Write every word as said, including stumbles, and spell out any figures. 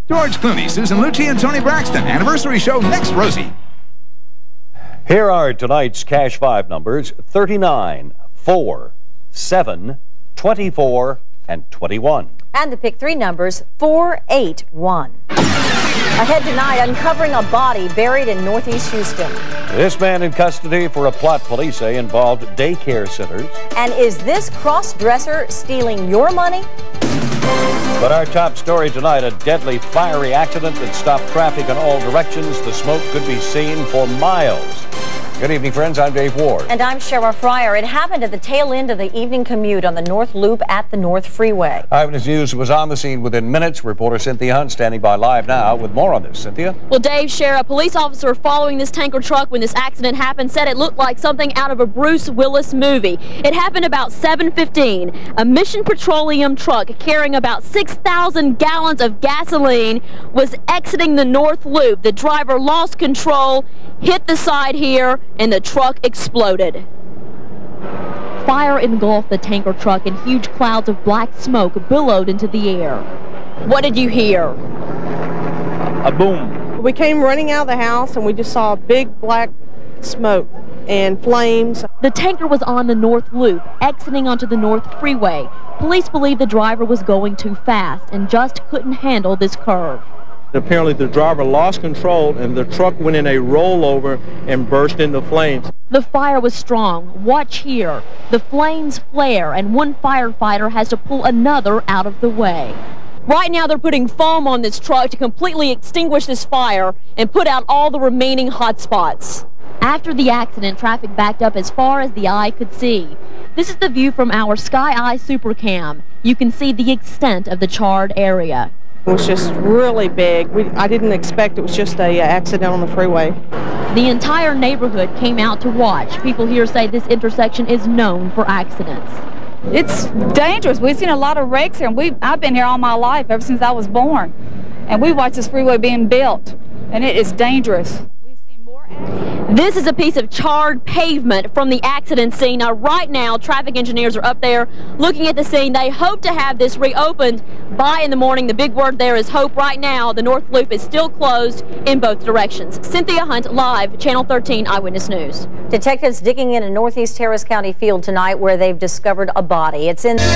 George Clooney, Susan Lucci, and Tony Braxton. Anniversary show next, Rosie. Here are tonight's Cash five numbers: thirty-nine, four, seven, twenty-four, and twenty-one. And the pick three numbers: four, eight, one. Ahead tonight, uncovering a body buried in northeast Houston. This man in custody for a plot police say involved daycare centers. And is this cross-dresser stealing your money? But our top story tonight, a deadly fiery accident that stopped traffic in all directions. The smoke could be seen for miles. Good evening, friends. I'm Dave Ward. And I'm Shara Fryer. It happened at the tail end of the evening commute on the North Loop at the North Freeway. Eyewitness News was on the scene within minutes. Reporter Cynthia Hunt standing by live now with more on this. Cynthia? Well, Dave, Shara, a police officer following this tanker truck when this accident happened said it looked like something out of a Bruce Willis movie. It happened about seven fifteen. A Mission Petroleum truck carrying about six thousand gallons of gasoline was exiting the North Loop. The driver lost control, hit the side here, and the truck exploded. Fire engulfed the tanker truck and huge clouds of black smoke billowed into the air. What did you hear? A boom. We came running out of the house and we just saw big black smoke and flames. The tanker was on the North Loop, exiting onto the North Freeway. Police believe the driver was going too fast and just couldn't handle this curve. Apparently the driver lost control and the truck went in a rollover and burst into flames. The fire was strong. Watch here. The flames flare and one firefighter has to pull another out of the way. Right now they're putting foam on this truck to completely extinguish this fire and put out all the remaining hot spots. After the accident, traffic backed up as far as the eye could see. This is the view from our Sky Eye Supercam. You can see the extent of the charred area. It was just really big. We, I didn't expect it was just a uh, accident on the freeway. The entire neighborhood came out to watch. People here say this intersection is known for accidents. It's dangerous. We've seen a lot of wrecks here, and we I've been here all my life, ever since I was born. And we watched this freeway being built, and it is dangerous. This is a piece of charred pavement from the accident scene. Now, right now, traffic engineers are up there looking at the scene. They hope to have this reopened by in the morning. The big word there is hope. Right now, the North Loop is still closed in both directions. Cynthia Hunt, live, Channel thirteen Eyewitness News. Detectives digging in a northeast Harris County field tonight where they've discovered a body. It's in